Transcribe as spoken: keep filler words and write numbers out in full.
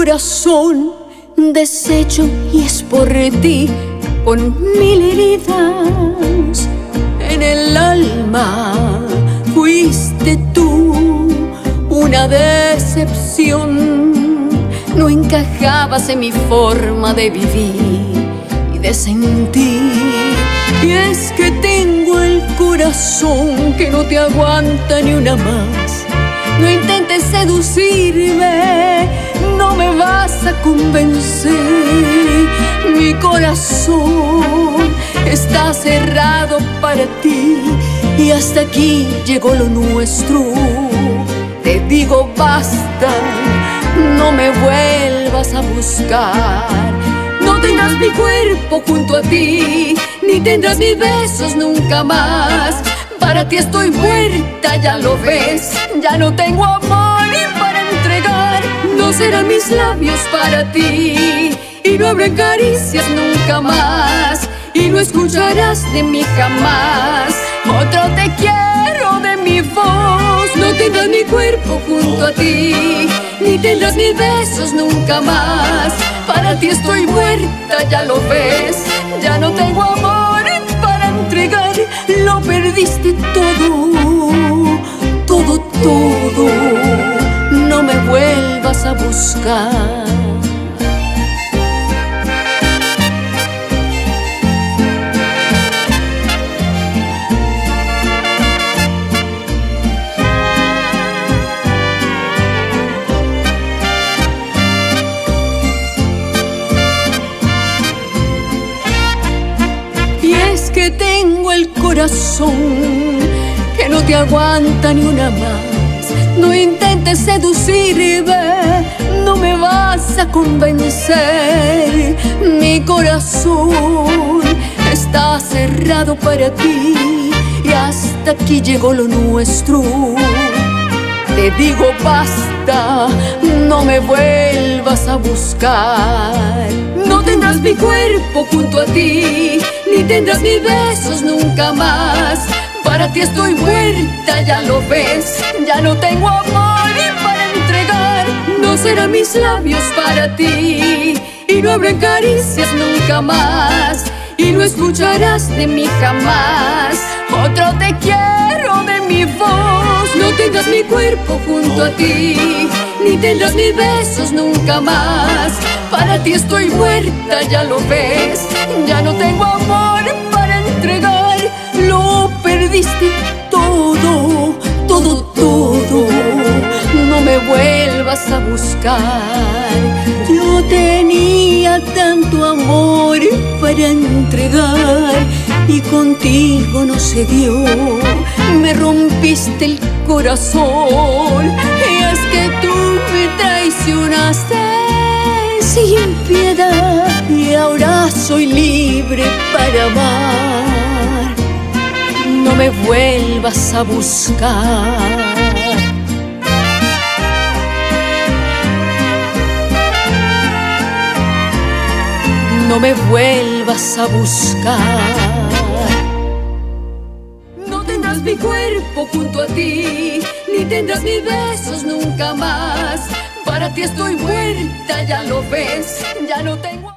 corazón deshecho y es por ti, con mil heridas en el alma. Fuiste tú una decepción, no encajabas en mi forma de vivir y de sentir. Y es que tengo el corazón que no te aguanta ni una más. No intentes seducirme, no me vas a convencer. Mi corazón está cerrado para ti y hasta aquí llegó lo nuestro. Te digo basta, no me vuelvas a buscar. No tendrás mi cuerpo junto a ti, ni tendrás mis besos nunca más. Para ti estoy muerta, ya lo ves. Ya no tengo amor para entregar. No serán mis labios para ti, y no habrá caricias nunca más, y no escucharás de mí jamás otro te quiero de mi voz. No tendrás mi cuerpo junto a ti, ni tendrás mis besos nunca más. Para ti estoy muerta, ya lo ves. Ya no tengo amor para entregar. Lo perdiste todo, todo, todo. No me vuelvas a buscar. Que tengo el corazón que no te aguanta ni una más. No intentes seducirme, no me vas a convencer. Mi corazón está cerrado para ti y hasta aquí llegó lo nuestro. Te digo basta, no me vuelvas a buscar. No tendrás mi cuerpo junto a ti, ni tendrás mis besos nunca más. Para ti estoy muerta, ya lo ves. Ya no tengo amor para entregar. No serán mis labios para ti, y no habrá caricias nunca más, y no escucharás de mí jamás otro te quiero de mi voz. No tendrás mi cuerpo junto a ti, ni tendrás mis besos nunca más. Para ti estoy muerta, ya lo ves. Ya no tengo amor para entregar. Lo perdiste todo, todo, todo. No me vuelvas a buscar. Yo tenía tanto amor para entregar y contigo no se dio. Me rompiste el corazón y es que tú me traicionaste sin piedad, y ahora soy libre para amar. No me vuelvas a buscar. No me vuelvas a buscar. No tendrás mi cuerpo junto a ti, ni tendrás mis besos nunca más. Para ti estoy muerta, ya lo ves. Ya no tengo